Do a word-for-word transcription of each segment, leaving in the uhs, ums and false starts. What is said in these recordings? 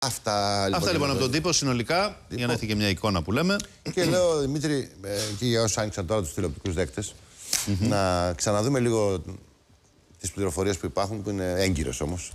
Αυτά λοιπόν, Αυτά, λοιπόν από τον τύπο συνολικά, λοιπόν, για να έχετε και μια εικόνα που λέμε. Και λέω, Δημήτρη, ε, και για όσους άνοιξαν τώρα τους τηλεοπτικούς δέκτες, mm-hmm. να ξαναδούμε λίγο τις πληροφορίες που υπάρχουν, που είναι έγκυρες όμως,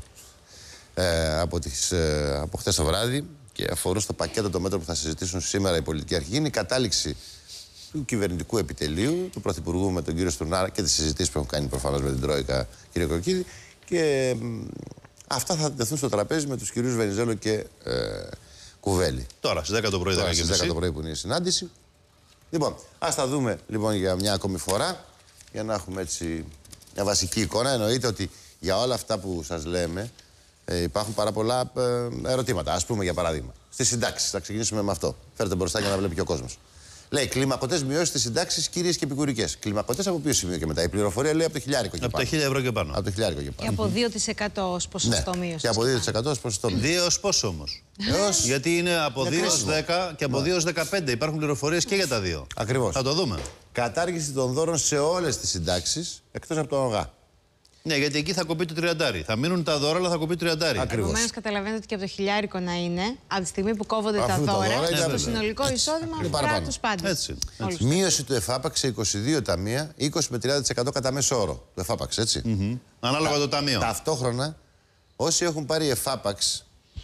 ε, από, τις, ε, από χτες το βράδυ και αφορούν στο πακέτο των μέτρων που θα συζητήσουν σήμερα οι πολιτικοί αρχηγοί. Είναι η κατάληξη του κυβερνητικού επιτελείου, του Πρωθυπουργού με τον κύριο Στουρνάρα και τις συζητήσεις που έχουν κάνει προφανώς με την Τρόικα, κύριε Κορκίδη. Και μ, αυτά θα τεθούν στο τραπέζι με τους κυρίους Βενιζέλο και ε, Κουβέλη. Τώρα στις δέκα το πρωί, Τώρα, στις δέκα το πρωί που είναι η συνάντηση. Λοιπόν, ας τα δούμε λοιπόν για μια ακόμη φορά, για να έχουμε έτσι μια βασική εικόνα. Εννοείται ότι για όλα αυτά που σας λέμε ε, υπάρχουν πάρα πολλά ε, ερωτήματα. Ας πούμε για παράδειγμα, στις συντάξεις. Θα ξεκινήσουμε με αυτό. Φέρτε μπροστά για να βλέπει και ο κόσμος. Λέει κλιμακωτές μειώσεις στις συντάξεις κύριες και επικουρικές. Κλιμακωτές από ποιο σημείο και μετά? Η πληροφορία λέει από το χιλιάρικο και από πάνω. Από τα χίλια ευρώ και πάνω. Από το χιλιάρικο και πάνω. Και από δύο τοις εκατό ως ποσοστό ναι. μείωση. Και από δύο τοις εκατό ως ποσοστό μείωση. δύο ως πόσο όμως? Έως... Γιατί είναι από δύο ως δέκα και από ναι. δύο ως δεκαπέντε. Υπάρχουν πληροφορίες και για τα δύο. Ακριβώς. Θα το δούμε. Κατάργηση των δώρων σε όλες τις συντάξεις εκτός από τον ΟΓΑ. Ναι, γιατί εκεί θα κοπεί το τριαντάρι. Θα μείνουν τα δώρα, αλλά θα κοπεί το τριαντάρι. Επομένως, καταλαβαίνετε ότι και από το χιλιάρικο να είναι, από τη στιγμή που κόβονται τα δώρα, το συνολικό εισόδημα αφορά τους πάντες. Έτσι. έτσι. Μείωση του εφάπαξ σε είκοσι δύο ταμεία, είκοσι με τριάντα τοις εκατό κατά μέσο όρο. Το εφάπαξ, έτσι. Mm-hmm. Ανάλογα το ταμείο. Ταυτόχρονα, όσοι έχουν πάρει εφάπαξ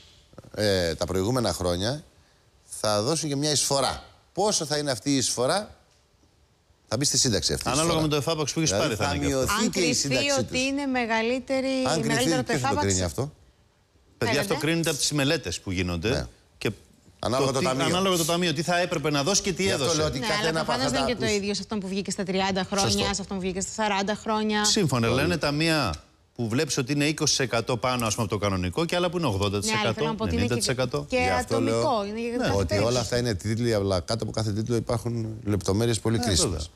ε, τα προηγούμενα χρόνια, θα δώσουν και μια εισφορά. Πόσο θα είναι αυτή η εισφορά? Θα μπει στη σύνταξη αυτή. Ανάλογα με το εφάπαξ που έχει δηλαδή πάρει, θα, θα είναι. μειωθεί αν και η σύνταξή τους. ότι είναι μεγαλύτερη, αν μεγαλύτερο το εφάπαξ. Ποιος το κρίνει αυτό? Παιδιά, αυτό κρίνεται από τις μελέτες που γίνονται. Ναι. Και ανάλογα το, το, το τι, ταμείο. Ανάλογα το ταμείο. Τι θα έπρεπε να δώσει και τι έδωσε. Λέω ότι ναι, κάθε αλλά προφανώς δεν είναι και το ίδιο σε αυτόν που βγήκε στα τριάντα χρόνια, Σωστό. σε αυτόν που βγήκε στα σαράντα χρόνια. Σύμφωνα, λένε ταμεία που βλέπεις ότι είναι είκοσι τοις εκατό πάνω, ας πούμε, από το κανονικό και άλλα που είναι ογδόντα τοις εκατό, ενενήντα τοις εκατό. Και, και ατομικό. Είναι για ναι, ότι όλα αυτά είναι τίτλοι, αλλά κάτω από κάθε τίτλο υπάρχουν λεπτομέρειες πολύ κρίσιμες.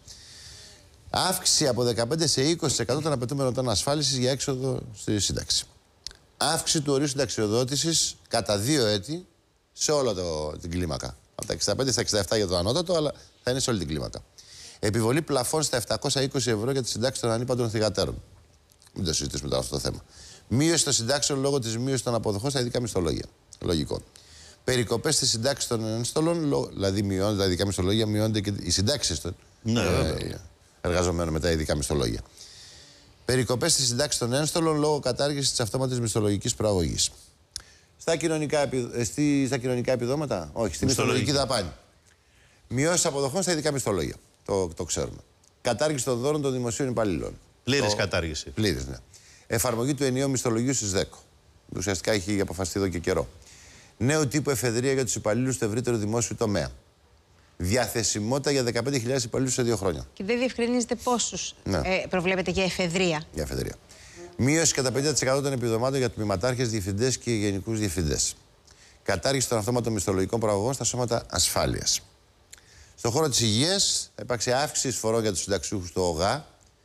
Αύξηση από δεκαπέντε σε είκοσι τοις εκατό των απαιτούμενων ετών ασφάλισης για έξοδο στη σύνταξη. Αύξηση του ορίου συνταξιοδότησης κατά δύο έτη σε όλη την κλίμακα. Από τα εξήντα πέντε στα εξήντα επτά για το ανώτατο, αλλά θα είναι σε όλη την κλίμακα. Επιβολή πλαφών στα επτακόσια είκοσι ευρώ για τη συντάξη των ανήπαντων θυγατέρων. Μην το συζητήσουμε τώρα αυτό το θέμα. Μείωση των συντάξεων λόγω της μείωσης των αποδοχών στα ειδικά μισθολόγια. Λογικό. Περικοπές στη συντάξη των ενστολών, δηλαδή μειώνονται τα ειδικά μισθολόγια, μειώνονται και οι συντάξεις των ναι, ε, εργαζομένων με τα ειδικά μισθολόγια. Περικοπές στη συντάξη των ένστολων λόγω κατάργησης της αυτόματης μισθολογικής προαγωγής. Στα κοινωνικά, επι... στη... στα κοινωνικά επιδόματα, όχι, στη μισθολογική δαπάνη. Μειώσεις αποδοχών στα ειδικά μισθολόγια. Το, το ξέρουμε. Κατάργηση των δώρων των δημοσίων υπαλλήλων. Πλήρης το... κατάργηση. Πλήρης, ναι. Εφαρμογή του ενιαίου μισθολογίου στις ΔΕΚΟ. Ουσιαστικά έχει αποφασιστεί εδώ και καιρό. Νέο τύπο εφεδρεία για τους υπαλλήλους του ευρύτερου δημόσιου τομέα. Διαθεσιμότητα για δεκαπέντε χιλιάδες υπαλλήλους σε δύο χρόνια. Και δεν διευκρινίζεται πόσους ναι. ε, προβλέπετε για εφεδρεία. Για εφεδρεία. Μείωση κατά πενήντα τοις εκατό των επιδομάτων για τμήματάρχες, διευθυντές και γενικούς διευθυντές. Κατάργηση των αυτόματων μισθολογικών προαγωγών στα σώματα ασφάλειας. Στον χώρο της υγείας θα υπάρξει αύξηση εισφορών για τους συνταξιούχους του ΟΓΑ.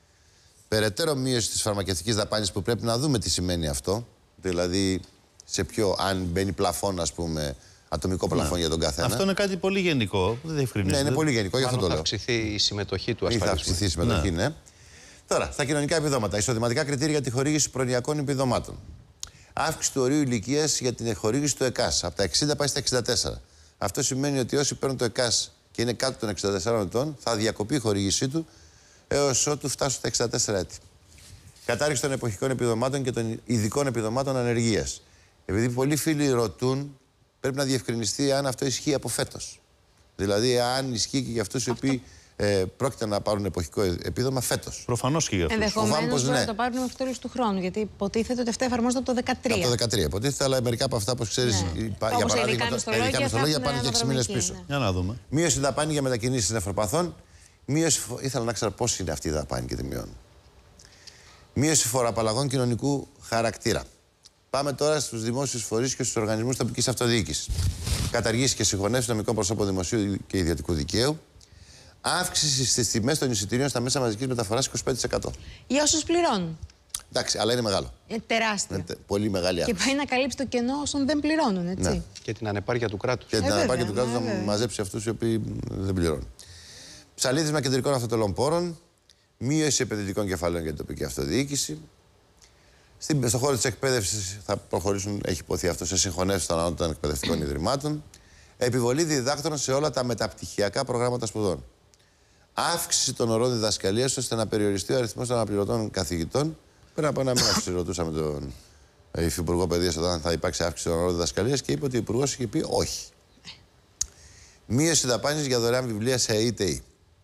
Περαιτέρω μείωση της φαρμακευτικής δαπάνης που πρέπει να δούμε τι σημαίνει αυτό. Δηλαδή, σε ποιο, αν μπαίνει πλαφόν, ας πούμε. Ατομικό πλαφόν ναι. για τον καθένα. Αυτό είναι κάτι πολύ γενικό. Δεν διευκρινίζεται. Ναι, είναι πολύ γενικό, γι' αυτό το λέω. Θα αυξηθεί η συμμετοχή του ασφαλιστή. Θα αυξηθεί η συμμετοχή, ναι. ναι. Τώρα, στα κοινωνικά επιδόματα. Εισοδηματικά κριτήρια για τη χορήγηση προνοιακών επιδομάτων. Αύξηση του ορίου ηλικίας για την χορήγηση του ΕΚΑΣ. Από τα εξήντα πάει στα εξήντα τέσσερα. Αυτό σημαίνει ότι όσοι παίρνουν το ΕΚΑΣ και είναι κάτω των εξήντα τεσσάρων ετών, θα διακοπεί η χορήγησή του έως ότου φτάσουν στα εξήντα τέσσερα έτη. Κατάργηση των εποχικών επιδομάτων και των ειδικών επιδομάτων ανεργίας. Επειδή πολλοί φίλοι ρωτούν. Πρέπει να διευκρινιστεί αν αυτό ισχύει από φέτος. Δηλαδή, αν ισχύει και για αυτούς οι οποίοι ε, πρόκειται να πάρουν εποχικό επίδομα φέτος. Προφανώς και για αυτούς. Ενδεχομένως ναι. να το πάρουν μέχρι το τέλος του χρόνου. Γιατί υποτίθεται ότι αυτά εφαρμόζονται από το δεκατρία. Από το δεκατρία υποτίθεται, αλλά μερικά από αυτά, όπως ξέρεις, ναι. για παράδειγμα, τα ειδικά μισθολόγια πάνε και έξι μήνες πίσω. Ναι. Για να δούμε. Μείωση δαπάνη για μετακινήσεις νεφροπαθών. Μείωση... Ήθελα να ξέρω πώς είναι αυτή η δαπάνη και τη μειώνουν. Μείωση φοροαπαλλαγών κοινωνικού χαρακτήρα. Πάμε τώρα στους δημόσιους φορείς και στους οργανισμούς τοπικής αυτοδιοίκησης. Καταργήσει και συγχωνεύσει νομικών προσώπων δημοσίου και ιδιωτικού δικαίου. Αύξηση στις τιμές των εισιτηρίων στα μέσα μαζικής μεταφοράς είκοσι πέντε τοις εκατό. Για όσους πληρώνουν. Εντάξει, αλλά είναι μεγάλο. Είναι τεράστιο. Είναι τε, πολύ μεγάλη αύξηση. Και πάει να καλύψει το κενό όσων δεν πληρώνουν, έτσι. Ναι. Και την ανεπάρκεια του κράτους. Και ε, την βέβαια, ανεπάρκεια του κράτους ε, να μαζέψει αυτούς οι οποίοι δεν πληρώνουν. Ψαλίδισμα κεντρικών αυτοτελών πόρων. Μείωση επενδυτικών κεφαλαίων για την τοπική αυτοδιοίκηση. Στον χώρο της εκπαίδευσης θα προχωρήσουν, έχει υποθεί αυτό, σε συγχωνεύσεις των ανώτατων εκπαιδευτικών ιδρυμάτων. Επιβολή διδάκτρων σε όλα τα μεταπτυχιακά προγράμματα σπουδών. Αύξηση των ωρών διδασκαλίας ώστε να περιοριστεί ο αριθμός των αναπληρωτών καθηγητών. Πριν από ένα μήνα ρωτούσαμε τον Υφυπουργό Παιδείας όταν θα υπάρξει αύξηση των ωρών διδασκαλίας και είπε ότι ο Υπουργός είχε πει όχι. Μείωση δαπάνης για δωρεάν βιβλία σε ΑΕΤΕΗ.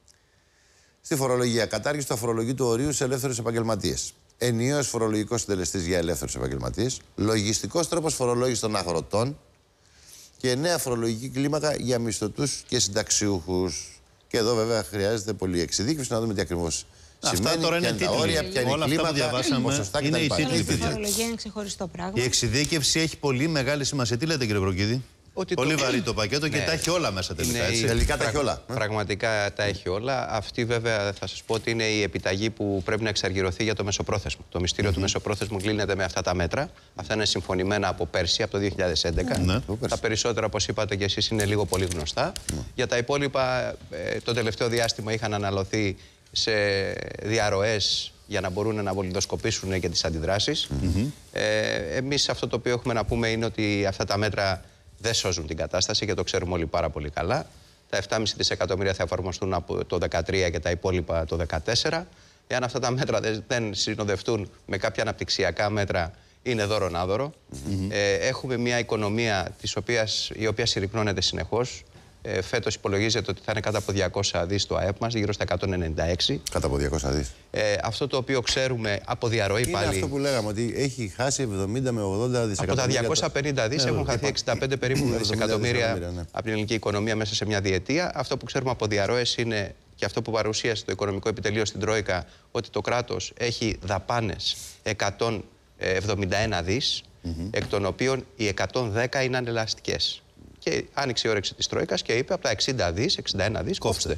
Στη φορολογία, κατάργηση του αφορολογήτου ορίου σε ελεύθερους επαγγελματίες. Ενιαίος φορολογικός συντελεστής για ελεύθερους επαγγελματίες. Λογιστικός τρόπος φορολόγησης των αγροτών. Και νέα φορολογική κλίμακα για μισθωτούς και συνταξιούχους. Και εδώ βέβαια χρειάζεται πολύ εξειδίκευση να δούμε τι ακριβώς σημαίνει. Αυτά τώρα είναι τίτλοι. Όρια, ποια είναι η κλίμακα, ποσοστά είναι κτλ. Η φορολογία είναι ξεχωριστό πράγμα. Η εξειδίκευση έχει πολύ μεγάλη σημασία. Τι λέτε, κύριε Βροκίδη? Ότι πολύ το... βαρύ το πακέτο και ναι. τα έχει όλα μέσα τελικά. Είναι Έτσι. η... Τελικά τα Πραγ... έχει όλα. Πραγματικά τα έχει όλα. Αυτή βέβαια θα σας πω ότι είναι η επιταγή που πρέπει να εξαργυρωθεί για το μεσοπρόθεσμο. Το μυστήριο mm-hmm. του μεσοπρόθεσμου κλείνεται με αυτά τα μέτρα. Αυτά είναι συμφωνημένα από πέρσι, από το δύο χιλιάδες έντεκα. Mm-hmm. Τα περισσότερα, όπως είπατε και εσείς, είναι λίγο πολύ γνωστά. Mm-hmm. Για τα υπόλοιπα, ε, το τελευταίο διάστημα είχαν αναλωθεί σε διαρροές για να μπορούν να βολιδοσκοπήσουν και τις αντιδράσεις. Mm-hmm. ε, εμείς αυτό το οποίο έχουμε να πούμε είναι ότι αυτά τα μέτρα δεν σώζουν την κατάσταση και το ξέρουμε όλοι πάρα πολύ καλά. Τα επτά κόμμα πέντε δισεκατομμύρια θα εφαρμοστούν από το δύο χιλιάδες δεκατρία και τα υπόλοιπα το δύο χιλιάδες δεκατέσσερα. Εάν αυτά τα μέτρα δεν συνοδευτούν με κάποια αναπτυξιακά μέτρα, είναι δώρο-νάδωρο. Mm-hmm. ε, έχουμε μια οικονομία της οποίας, η οποία συρρυκνώνεται συνεχώς. Ε, φέτος υπολογίζεται ότι θα είναι κάτω από διακόσια δις το ΑΕΠ μας, γύρω στα εκατόν ενενήντα έξι. Κάτω από διακόσια δις. Ε, αυτό το οποίο ξέρουμε από διαρροή είναι πάλι. Είναι αυτό που λέγαμε, ότι έχει χάσει εβδομήντα με ογδόντα δισεκατομμύρια. Από τα διακόσια πενήντα δις ναι, έχουν χαθεί εξήντα πέντε περίπου δισεκατομμύρια ναι. από την ελληνική οικονομία μέσα σε μια διετία. Αυτό που ξέρουμε από διαρροές είναι και αυτό που παρουσίασε το Οικονομικό Επιτελείο στην Τρόικα, ότι το κράτος έχει δαπάνες εκατόν εβδομήντα ένα δις, mm-hmm. εκ των οποίων οι εκατόν δέκα είναι ανελαστικές. Και άνοιξε η όρεξη της Τρόικας και είπε από τα εξήντα δις, εξήντα ένα δις, κόψτε.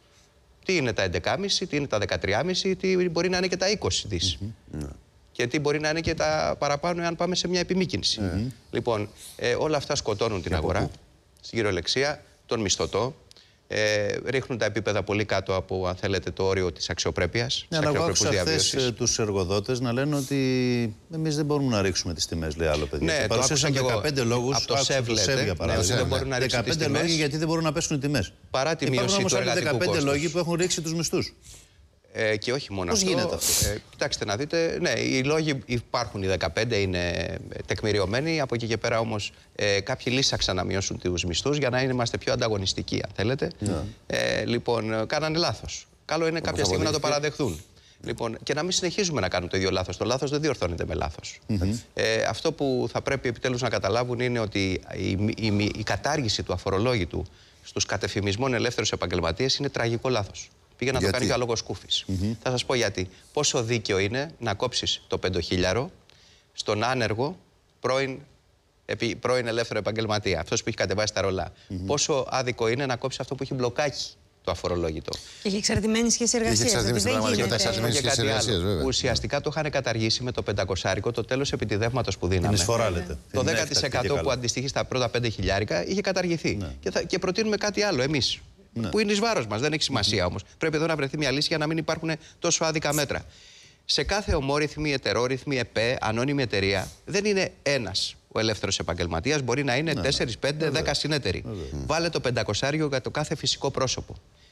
Τι είναι τα έντεκα κόμμα πέντε, τι είναι τα δεκατρία κόμμα πέντε, τι μπορεί να είναι και τα είκοσι δις. Mm-hmm. Και τι μπορεί να είναι και τα παραπάνω εάν πάμε σε μια επιμήκυνση. Mm-hmm. Λοιπόν, ε, όλα αυτά σκοτώνουν την αγορά, στην κυριολεξία, τον μισθωτό. Ε, ρίχνουν τα επίπεδα πολύ κάτω από, αν θέλετε, το όριο της αξιοπρέπειας. Ναι, αλλά άκουσα χθες τους εργοδότες να λένε ότι εμείς δεν μπορούμε να ρίξουμε τις τιμές, λέει άλλο παιδί. Ναι, το άκουσα και δεκαπέντε λόγους, από το ΣΕΒ λέτε, ναι, δεν μπορούν να ρίξουν τις τιμές. λόγοι γιατί δεν μπορούν να πέσουν οι τιμές. Παρά τη μείωση του εργατικού δεκαπέντε λόγοι που έχουν ρίξει τους μισθούς. Ε, και όχι μόνο Πώς αυτό. γίνεται αυτό? Ε, κοιτάξτε να δείτε, ναι, οι λόγοι υπάρχουν, οι δεκαπέντε είναι τεκμηριωμένοι. Από εκεί και πέρα όμως ε, κάποιοι λύσαξαν να μειώσουν τους μισθούς για να είμαστε πιο ανταγωνιστικοί, αν θέλετε. Yeah. Ε, λοιπόν, κάνανε λάθος. Καλό είναι κάποια στιγμή να το παραδεχθούν. Λοιπόν, και να μην συνεχίζουμε να κάνουμε το ίδιο λάθος. Το λάθος δεν διορθώνεται με λάθος. Mm-hmm. ε, αυτό που θα πρέπει επιτέλους να καταλάβουν είναι ότι η, η, η, η κατάργηση του αφορολόγητου στους κατεφημισμών ελεύθερους επαγγελματίες είναι τραγικό λάθος. Πήγε να γιατί? το κάνει για λόγο σκούφης. Mm-hmm. Θα σας πω γιατί. Πόσο δίκαιο είναι να κόψεις το πεντοχίλιαρο στον άνεργο πρώην, επί, πρώην ελεύθερο επαγγελματία, αυτός που έχει κατεβάσει τα ρολά. Mm-hmm. Πόσο άδικο είναι να κόψεις αυτό που έχει μπλοκάκι το αφορολόγητο. Και έχει εξαρτημένη σχέση εργασίας. Έχει εξαρτημένη σχέση εργασίας. Ουσιαστικά το είχαν καταργήσει με το πεντακόσάρικο το τέλος επιτιδεύματος που δίναμε. Εισφορά, λέτε. Το δέκα τοις εκατό που αντιστοιχεί στα πρώτα πέντε χιλιάρικα είχε καταργηθεί. Ναι. Και, θα, και προτείνουμε κάτι άλλο εμείς. Ναι. Που είναι εις βάρος μας, δεν έχει σημασία όμως. Πρέπει εδώ να βρεθεί μια λύση για να μην υπάρχουν τόσο άδικα μέτρα. Σε κάθε ομόρυθμη, ετερόρυθμη, ΕΠΕ, ανώνυμη εταιρεία, δεν είναι ένας ο ελεύθερος επαγγελματίας, μπορεί να είναι τέσσερα, πέντε, δέκα συνέτεροι. Βάλε το πεντακόσαριο για το κάθε φυσικό πρόσωπο.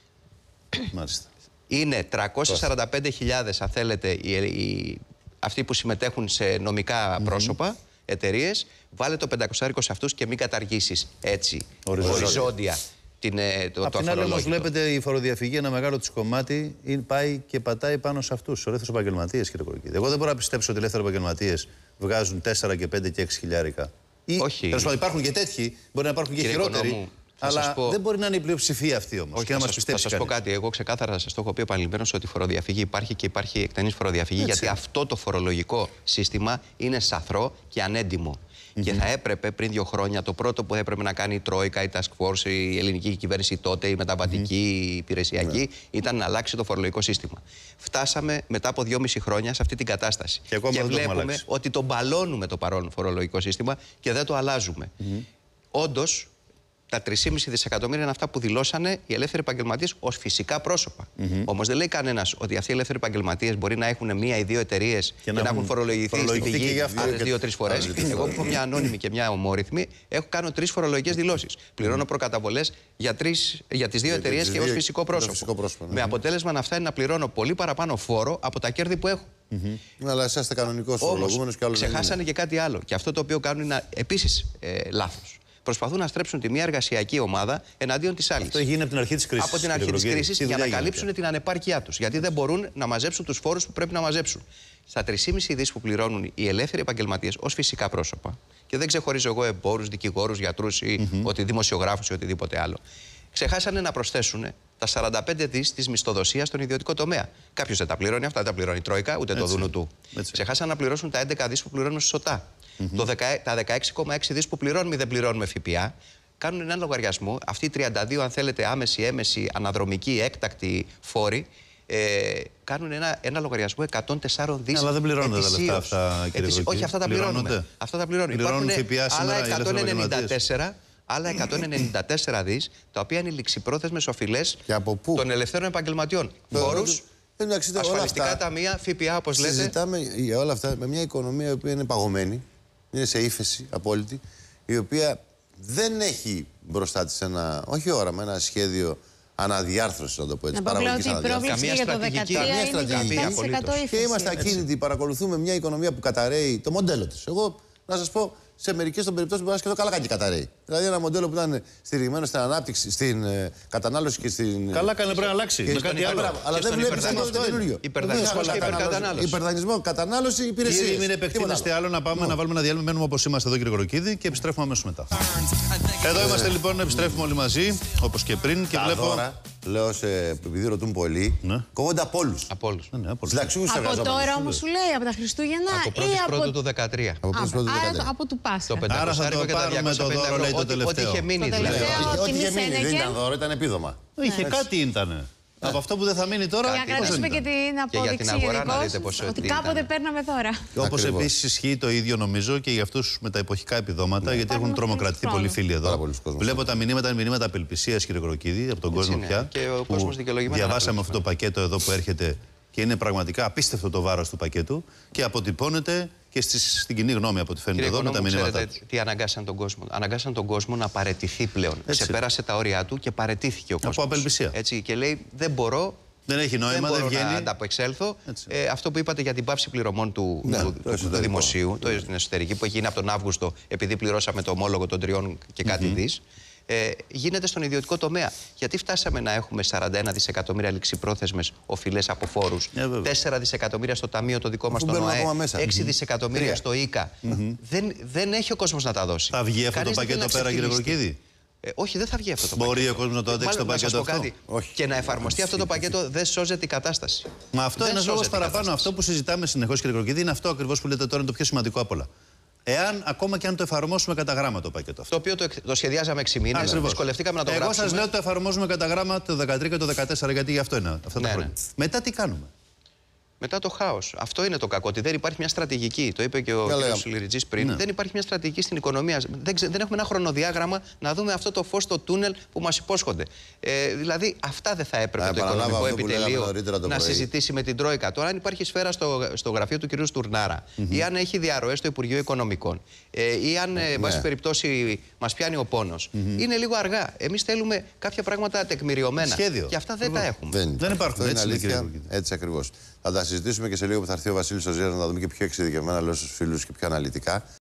Μάλιστα. Είναι τριακόσιες σαράντα πέντε χιλιάδες, αν θέλετε, οι, οι, αυτοί που συμμετέχουν σε νομικά mm-hmm. πρόσωπα, εταιρείες. Βάλε το πεντακόσαρικο σε αυτούς και μην καταργήσεις έτσι οριζόντια. Την, το, Απ' την άλλη, όμως, βλέπετε η φοροδιαφυγή, ένα μεγάλο της κομμάτι, πάει και πατάει πάνω σε αυτούς, τους ελεύθερους επαγγελματίες, κύριε Κοροκίδη. Εγώ δεν μπορώ να πιστέψω ότι οι ελεύθεροι επαγγελματίες βγάζουν τέσσερα και πέντε και έξι χιλιάρικα. Ή, όχι. Τέλος πάντων, υπάρχουν και τέτοιοι, μπορεί να υπάρχουν και κύριε χειρότεροι. Οικονόμου, αλλά πω... δεν μπορεί να είναι η πλειοψηφία αυτή όμως. Όχι, και να μας πιστέψει. Θα σας πω κάτι. Εγώ ξεκάθαρα θα σας το έχω πει επανειλημμένως ότι η φοροδιαφυγή υπάρχει και υπάρχει εκτενής φοροδιαφυγή. Έτσι. Γιατί αυτό το φορολογικό σύστημα είναι σαθρό και ανέντιμο. Mm-hmm. Και θα έπρεπε πριν δύο χρόνια το πρώτο που έπρεπε να κάνει η Τρόικα, η Task Force, η ελληνική κυβέρνηση τότε, η μεταβατική, η υπηρεσιακή, mm-hmm. ήταν να αλλάξει το φορολογικό σύστημα. Φτάσαμε μετά από δυόμιση χρόνια σε αυτή την κατάσταση. Και, και βλέπουμε το ότι το μπαλώνουμε το παρόν φορολογικό σύστημα και δεν το αλλάζουμε. Mm-hmm. Όντως, τα τρία κόμμα πέντε δισεκατομμύρια είναι αυτά που δηλώσανε οι ελεύθεροι επαγγελματίες ως φυσικά πρόσωπα. Mm-hmm. Όμως δεν λέει κανένας ότι αυτοί οι ελεύθεροι επαγγελματίες μπορεί να έχουν μία ή δύο εταιρείες και, και να έχουν φορολογηθεί στη γη άλλες δύο-τρεις φορές. Εγώ που έχω μια ανώνυμη και μια ομόρυθμη, έχω κάνει τρεις φορολογικές δηλώσεις. Πληρώνω προκαταβολές για, για τις δύο εταιρείες και ως φυσικό πρόσωπο. Φυσικό πρόσωπο ναι. Με αποτέλεσμα να φτάνει να πληρώνω πολύ παραπάνω φόρο από τα κέρδη που έχω. Mm-hmm. Αλλά εσάς είστε κανονικός φορολογούμενος και άλλο. Ξεχάσανε και κάτι άλλο. Και αυτό το οποίο κάνουν είναι επίσης ε, λάθος. Προσπαθούν να στρέψουν τη μία εργασιακή ομάδα εναντίον της άλλης. Αυτό γίνει από την αρχή της κρίσης. Από την αρχή της κρίσης για να καλύψουν την ανεπάρκειά τους. Γιατί δεν μπορούν να μαζέψουν τους φόρους που πρέπει να μαζέψουν. Στα τρία κόμμα πέντε δις που πληρώνουν οι ελεύθεροι επαγγελματίες ως φυσικά πρόσωπα, και δεν ξεχωρίζω εγώ εμπόρους, δικηγόρους, γιατρούς ή mm-hmm. ότι δημοσιογράφους ή οτιδήποτε άλλο, ξεχάσανε να προσθέσουν τα σαράντα πέντε δις της μισθοδοσίας στον ιδιωτικό τομέα. Κάποιος δεν τα πληρώνει αυτά, δεν τα πληρώνει η Τρόικα, ούτε Έτσι. το δούνου του. Έτσι. Ξεχάσανε να πληρώσουν τα έντεκα δις που πληρώνουν στη ΣΟΤΑ. Mm-hmm. Το δεκα, τα δεκαέξι κόμμα έξι δις που πληρώνουμε ή δεν πληρώνουμε ΦΠΑ. Κάνουν έναν λογαριασμό, αυτοί οι τριάντα δύο, αν θέλετε, άμεση, έμεση, αναδρομική, έκτακτη φόροι, ε, κάνουν ένα, ένα λογαριασμό εκατόν τέσσερα δις. Αλλά δεν πληρώνονται τα λεφτά αυτά, κύριε Βροκίδη. Όχι, αυτά τα πληρώνουμε. Αυτά τα πληρώνουμε. Υπάρχουν άλλα εκατόν ενενήντα τέσσερα. Άλλα εκατόν ενενήντα τέσσερα δις, τα οποία είναι οι ληξιπρόθεσμες οφειλές των ελευθέρων επαγγελματιών. Φόρους, ασφαλιστικά ταμεία, ΦΠΑ, όπως λέτε. Συζητάμε για όλα αυτά με μια οικονομία η οποία είναι παγωμένη, είναι σε ύφεση απόλυτη, η οποία δεν έχει μπροστά της ένα, όχι όραμα, ένα σχέδιο αναδιάρθρωσης, να το πω έτσι. Να πω ότι η πρόβληση για το δεκατρία είναι και είμαστε ακίνητοι, παρακολουθούμε μια οικονομία που καταραίει το μοντέλο της. Εγώ, να σας πω, σε μερικές των περιπτώσεων μπορεί να σκεφτώ καλά κάνει καταραίει. Δηλαδή ένα μοντέλο που ήταν στηριγμένο στην ανάπτυξη, στην ε, κατανάλωση και στην. Καλά κάνει, πρέπει να αλλάξει. Με κάτι άλλο. Αλλά δεν βλέπει το καινούριο. Υπερδανισμό και υπερκατανάλωση. Υπερδανισμό, κατανάλωση, υπηρεσίες. Ήδη μην επεκτείνεστε άλλο, να πάμε να βάλουμε ένα διάλειμμα. Μένουμε όπως είμαστε εδώ, κύριε Κοροκίδη, και επιστρέφουμε αμέσως μετά. Εδώ είμαστε λοιπόν, επιστρέφουμε όλοι μαζί, όπως και πριν. Και βλέπω. Λέω σε, επειδή ρωτούν πολύ, ναι. κόβονται από όλους. Από όλους. Ναι, ναι, από, από τώρα όμως σου λέει, από τα Χριστούγεννα από πρώτη ή από... του δεκατρία. Από πρώτη πρώτη του δεκατρία. Από του Πάσχα. Το Άρα θα το πάρουμε το δώρο, λέει το τελευταίο. Ό,τι είχε μείνει δηλαδή. Ό,τι είχε μείνει, δεν ήταν δώρο, ήταν επίδομα. Είχε κάτι ήτανε. Από αυτό που δεν θα μείνει τώρα. Για να κρατήσουμε και την απόδειξη γενικώς, ότι κάποτε παίρναμε δώρα. Όπως επίσης ισχύει το ίδιο νομίζω και για αυτούς με τα εποχικά επιδόματα, γιατί έχουν τρομοκρατηθεί πολλοί φίλοι εδώ. Βλέπω τα μηνύματα, είναι μηνύματα απελπισίας, κύριε Κοροκίδη, από τον κόσμο πια. Διαβάσαμε αυτό το πακέτο εδώ που έρχεται και είναι πραγματικά απίστευτο το βάρος του πακέτου και αποτυπώνεται και στις, στην κοινή γνώμη από ό,τι φαίνεται εδώ με τα μηνύματα. Ξέρετε τι αναγκάσαν τον κόσμο. Αναγκάσαν τον κόσμο να παραιτηθεί πλέον. Έτσι. Ξεπέρασε τα όρια του και παραιτήθηκε ο κόσμος. Από απελπισία. Έτσι, και λέει δεν μπορώ. Δεν έχει νόημα, δεν, δεν βγαίνει. Να ανταπεξέλθω. Ε, αυτό που είπατε για την πάυση πληρωμών του, ναι, του, το του, του δημοσίου, το εσωτερική, που έχει γίνει από τον Αύγουστο, επειδή πληρώσαμε το ομόλογο των τριών και κάτι mm-hmm. δις. Ε, γίνεται στον ιδιωτικό τομέα. Γιατί φτάσαμε να έχουμε σαράντα ένα δισεκατομμύρια ληξιπρόθεσμες οφειλές από φόρους, yeah, τέσσερα δισεκατομμύρια στο ταμείο το δικό μας στον ΟΑΕ, έξι mm-hmm. δισεκατομμύρια mm-hmm. στο ΙΚΑ. Mm-hmm. Δεν, δεν έχει ο κόσμος να τα δώσει. Θα βγει αυτό Κανείς το πακέτο πέρα, κύριε Κοροκίδη? Ε, όχι, δεν θα βγει αυτό το Μπορεί πακέτο. Μπορεί ο κόσμος να το αντέξει το πακέτο αυτό? Κάτι. Και να εφαρμοστεί αυτό το πακέτο δεν σώζεται η κατάσταση. Μα αυτό είναι ένας λόγος παραπάνω. Αυτό που συζητάμε συνεχώς, κύριε Κοροκίδη, είναι αυτό ακριβώς που λέτε τώρα, είναι το πιο σημαντικό απ' όλα. Εάν ακόμα και αν το εφαρμόσουμε κατά γράμμα το πακέτο αυτό. Το οποίο το, το σχεδιάζαμε έξι μήνες, δυσκολευτήκαμε να το Εγώ γράψουμε. Εγώ σας λέω το εφαρμόζουμε κατά γράμμα το δεκατρία και το δεκατέσσερα, γιατί γι' αυτό είναι αυτά τα ναι, χρόνια. Ναι. Μετά τι κάνουμε? Μετά το χάος. Αυτό είναι το κακό. Ότι δεν υπάρχει μια στρατηγική. Το είπε και ο κ. Σουληριτζής πριν. Ναι. Δεν υπάρχει μια στρατηγική στην οικονομία. Δεν, δεν έχουμε ένα χρονοδιάγραμμα να δούμε αυτό το φως στο τούνελ που μας υπόσχονται. Ε, δηλαδή, αυτά δεν θα έπρεπε να, το οικονομικό επιτελείο το να συζητήσει με την Τρόικα. Τώρα, αν υπάρχει σφαίρα στο, στο γραφείο του κ. Στουρνάρα mm-hmm. ή αν έχει διαρροές στο Υπουργείο Οικονομικών ε, ή αν, εν ναι. πάση περιπτώσει, μας πιάνει ο πόνος, mm-hmm. είναι λίγο αργά. Εμείς θέλουμε κάποια πράγματα τεκμηριωμένα. Σχέδιο. Και αυτά δεν τα έχουμε. Δεν, δεν υπάρχουν. Έτσι, αλήθεια, έτσι ακριβώς. Θα τα συζητήσουμε και σε λίγο που θα έρθει ο Βασίλης ο Ζήρας να τα δούμε και πιο εξειδικευμένα, λέω στους φίλους, και πιο αναλυτικά.